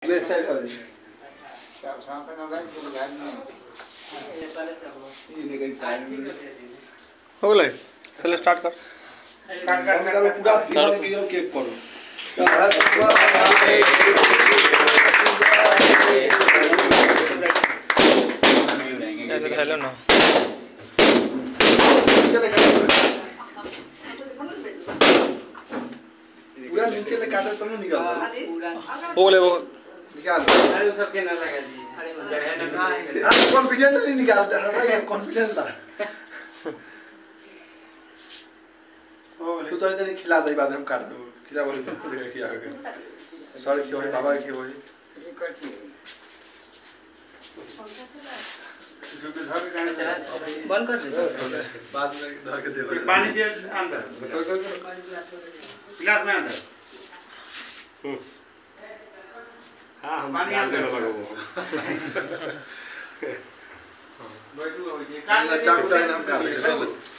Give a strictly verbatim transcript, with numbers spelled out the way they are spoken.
वैसा कर दे हो गए चलो स्टार्ट कर काट काट करो पूरा पूरा वीडियो केक करो ऐसे हेलो ना पूरा नीचे ले काटे तो नहीं निकलता वो ले वो निकाल अरे वो सब के ना लगा जी अरे कॉन्फिडेंट नहीं निकालता है कॉन्फिडेंस ला तू तो नहीं खिला दे बाद हम काट दो खिला बोले देखा क्या हो गया सॉरी क्यों है बाबा क्यों है बंद कर दे बाद में धर के दे पानी दे अंदर गिलास में अंदर हां हम पानी अंदर लगाओ बैठो हो ये चाकू डाल हम काट